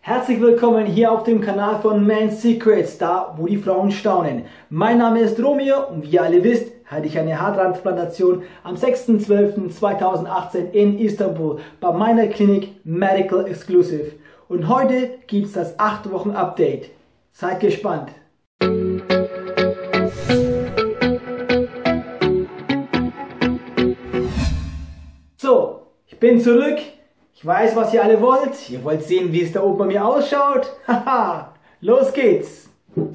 Herzlich willkommen hier auf dem Kanal von Men's Secrets, da wo die Frauen staunen. Mein Name ist Romeo und wie ihr alle wisst, hatte ich eine Haartransplantation am 6.12.2018 in Istanbul bei meiner Klinik Medical Exclusive. Und heute gibt es das 8 Wochen Update. Seid gespannt. So, ich bin zurück. Ich weiß, was ihr alle wollt. Ihr wollt sehen, wie es da oben bei mir ausschaut. Haha, los geht's.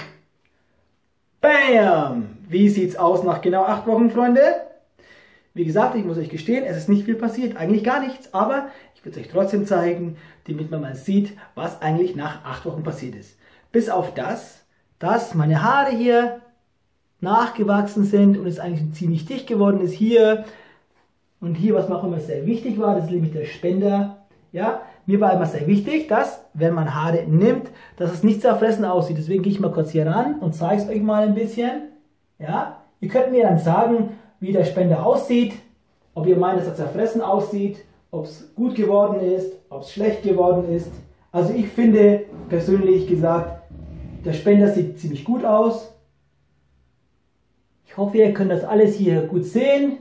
Bam! Wie sieht's aus nach genau 8 Wochen, Freunde? Wie gesagt, ich muss euch gestehen, es ist nicht viel passiert. Eigentlich gar nichts. Aber ich will es euch trotzdem zeigen, damit man mal sieht, was eigentlich nach 8 Wochen passiert ist. Bis auf das, dass meine Haare hier nachgewachsen sind und es eigentlich ziemlich dicht geworden ist hier. Und hier, was mir auch immer sehr wichtig war, das ist nämlich der Spender. Ja, mir war immer sehr wichtig, dass, wenn man Haare nimmt, dass es nicht zerfressen aussieht. Deswegen gehe ich mal kurz hier ran und zeige es euch mal ein bisschen. Ja, ihr könnt mir dann sagen, wie der Spender aussieht. Ob ihr meint, dass er zerfressen aussieht, ob es gut geworden ist, ob es schlecht geworden ist. Also ich finde, persönlich gesagt, der Spender sieht ziemlich gut aus. Ich hoffe, ihr könnt das alles hier gut sehen.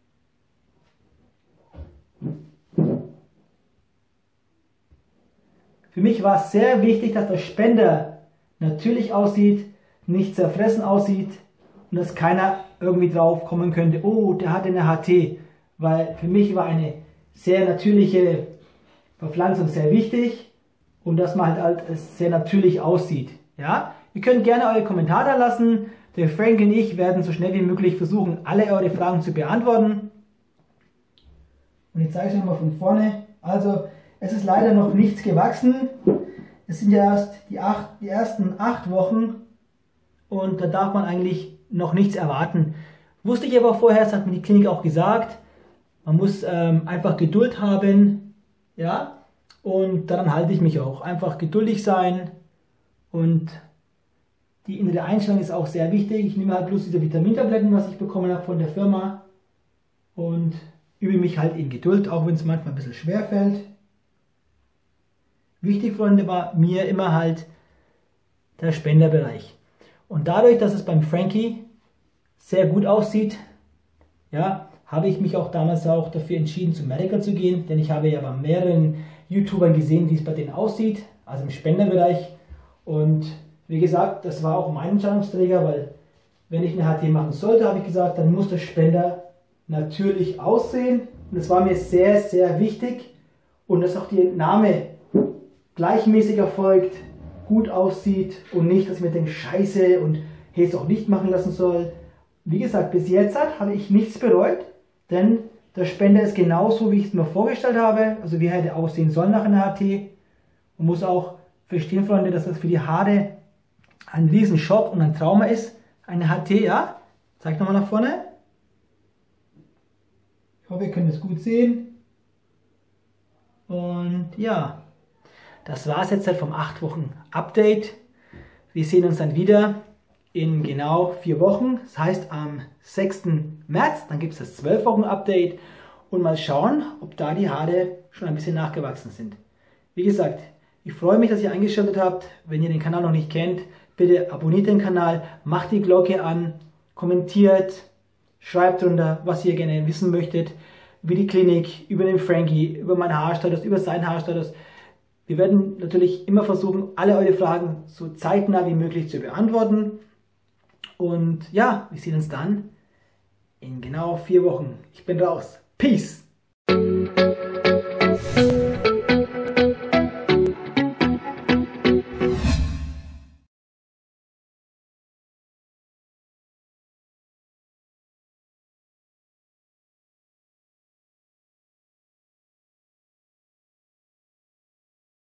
Für mich war es sehr wichtig, dass der Spender natürlich aussieht, nicht zerfressen aussieht und dass keiner irgendwie drauf kommen könnte, oh, der hat eine HT. Weil für mich war eine sehr natürliche Verpflanzung sehr wichtig und dass man halt sehr natürlich aussieht. Ja? Ihr könnt gerne eure Kommentare da lassen. Der Frank und ich werden so schnell wie möglich versuchen, alle eure Fragen zu beantworten. Und jetzt zeige ich euch mal von vorne. Also, es ist leider noch nichts gewachsen. Es sind ja erst die ersten 8 Wochen und da darf man eigentlich noch nichts erwarten. Wusste ich aber vorher, das hat mir die Klinik auch gesagt, man muss einfach Geduld haben, ja, und daran halte ich mich auch. Einfach geduldig sein und die innere Einstellung ist auch sehr wichtig. Ich nehme halt bloß diese Vitamintabletten, was ich bekommen habe von der Firma und übe mich halt in Geduld, auch wenn es manchmal ein bisschen schwer fällt. Wichtig, Freunde, war mir immer halt der Spenderbereich. Und dadurch, dass es beim Frankie sehr gut aussieht, ja, habe ich mich auch damals auch dafür entschieden, zum Medical zu gehen, denn ich habe ja bei mehreren YouTubern gesehen, wie es bei denen aussieht, also im Spenderbereich. Und wie gesagt, das war auch mein Entscheidungsträger, weil wenn ich eine HT machen sollte, habe ich gesagt, dann muss der Spender natürlich aussehen. Und das war mir sehr, sehr wichtig. Und dass auch die Entnahme gleichmäßig erfolgt, gut aussieht und nicht, dass ich mir denke, scheiße und hätte es auch nicht machen lassen soll. Wie gesagt, bis jetzt habe ich nichts bereut, denn der Spender ist genauso, wie ich es mir vorgestellt habe, also wie er hätte aussehen sollen nach einer HT. Man muss auch verstehen, Freunde, dass das für die Haare ein riesen Schock und ein Trauma ist. Eine HT, ja? Zeig nochmal nach vorne. Ich hoffe, ihr könnt es gut sehen. Und ja, das war es jetzt halt vom 8 Wochen Update. Wir sehen uns dann wieder in genau 4 Wochen. Das heißt am 6. März, dann gibt es das 12 Wochen Update und mal schauen, ob da die Haare schon ein bisschen nachgewachsen sind. Wie gesagt, ich freue mich, dass ihr eingeschaltet habt. Wenn ihr den Kanal noch nicht kennt, bitte abonniert den Kanal, macht die Glocke an, kommentiert, schreibt drunter, was ihr gerne wissen möchtet, über die Klinik, über den Frankie, über meinen Haarstatus, über seinen Haarstatus. Wir werden natürlich immer versuchen, alle eure Fragen so zeitnah wie möglich zu beantworten. Und ja, wir sehen uns dann in genau 4 Wochen. Ich bin raus. Peace!